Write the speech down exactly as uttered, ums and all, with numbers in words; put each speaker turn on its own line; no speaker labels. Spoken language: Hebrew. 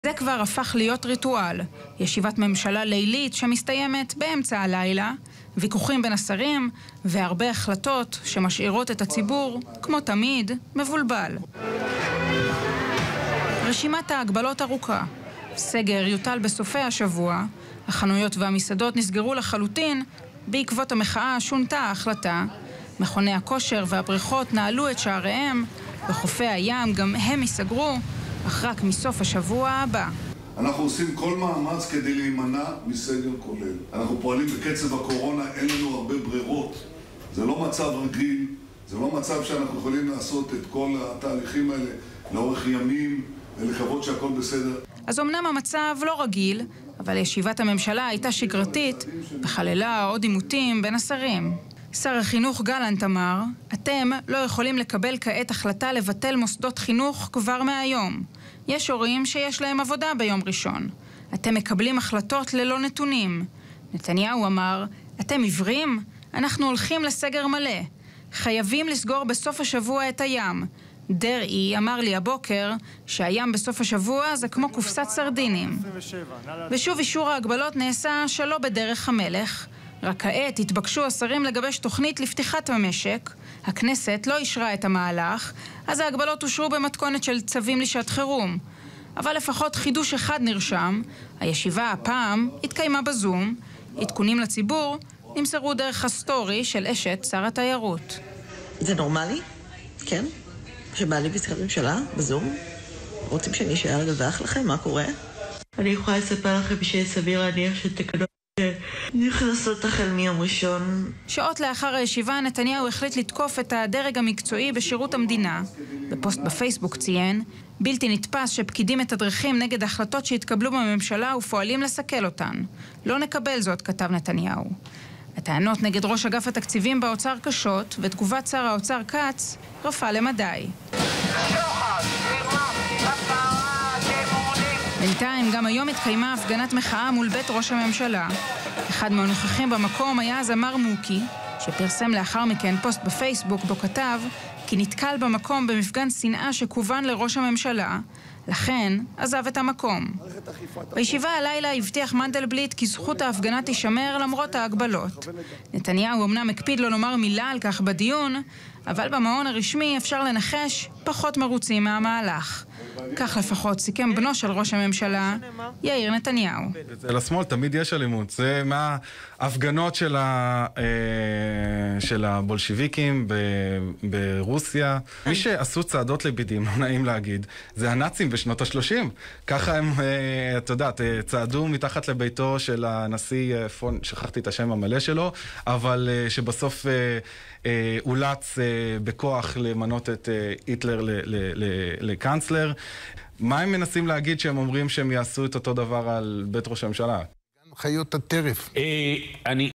זה כבר הפך להיות ריטואל, ישיבת ממשלה לילית שמסתיימת באמצע הלילה, ויכוחים בין השרים והרבה החלטות שמשאירות את הציבור, כמו תמיד, מבולבל. רשימת ההגבלות ארוכה. סגר יוטל בסופי השבוע, החנויות והמסעדות נסגרו לחלוטין, בעקבות המחאה שונתה ההחלטה, מכוני הכושר והבריכות נעלו את שעריהם, בחופי הים גם הם ייסגרו, אך רק מסוף השבוע הבא.
אנחנו עושים כל מאמץ כדי להימנע מסגר כולל. אנחנו פועלים בקצב הקורונה, אין לנו הרבה ברירות. זה לא מצב רגיל, זה לא מצב שאנחנו יכולים לעשות את כל התהליכים האלה לאורך ימים ולקוות שהכל בסדר.
אז אמנם המצב לא רגיל, אבל ישיבת הממשלה הייתה שגרתית וכללה עוד עימותים בין השרים. שר החינוך גלנט אמר, אתם לא יכולים לקבל כעת החלטה לבטל מוסדות חינוך כבר מהיום. יש הורים שיש להם עבודה ביום ראשון. אתם מקבלים החלטות ללא נתונים. נתניהו אמר, אתם עיוורים? אנחנו הולכים לסגר מלא. חייבים לסגור בסוף השבוע את הים. דרעי אמר לי הבוקר שהים בסוף השבוע זה כמו קופסת סרדינים. ושוב אישור ההגבלות נעשה שלא בדרך המלך. רק כעת התבקשו השרים לגבש תוכנית לפתיחת המשק, הכנסת לא אישרה את המהלך, אז ההגבלות אושרו במתכונת של צווים לשעת חירום. אבל לפחות חידוש אחד נרשם, הישיבה הפעם התקיימה בזום, עדכונים לציבור נמסרו דרך הסטורי של אשת שר התיירות.
זה נורמלי? כן? שבעלי פסקת ממשלה בזום? רוצים שאני אשאר לדווח לכם מה קורה? אני יכולה לספר לכם שסביר להניח שתקנות נכנסות החל מיום ראשון.
שעות לאחר הישיבה נתניהו החליט לתקוף את הדרג המקצועי בשירות המדינה. בפוסט בפייסבוק ציין, בלתי נתפס שפקידים מתדרכים נגד החלטות שהתקבלו בממשלה ופועלים לסכל אותן. לא נקבל זאת, כתב נתניהו. הטענות נגד ראש אגף התקציבים באוצר קשות, ותגובת שר האוצר כץ רפה למדי. בינתיים גם היום התקיימה הפגנת מחאה מול בית ראש הממשלה. אחד מהנוכחים במקום היה הזמר מוקי, שפרסם לאחר מכן פוסט בפייסבוק בו כתב כי נתקל במקום במפגן שנאה שכוון לראש הממשלה, לכן עזב את המקום. בישיבה הלילה הבטיח מנדלבליט כי זכות ההפגנה תישמר למרות ההגבלות. נתניהו אמנם הקפיד לא לומר מילה על כך בדיון, אבל במעון הרשמי אפשר לנחש פחות מרוצים מהמהלך. כך לפחות סיכם בנו של ראש הממשלה, יאיר נתניהו.
אצל השמאל תמיד יש אלימות. זה מההפגנות של, ה, של הבולשיביקים ברוסיה. מי שעשו צעדות לבידים, לא נעים להגיד, זה הנאצים בשנות ה-שלושים. ככה הם, אתה יודע, צעדו מתחת לביתו של הנשיא פון, שכחתי את השם המלא שלו, אבל שבסוף אולץ בכוח למנות את היטלר לקנצלר. מה הם מנסים להגיד שהם אומרים שהם יעשו את אותו דבר על בית ראש הממשלה?
חיות הטרף.
אני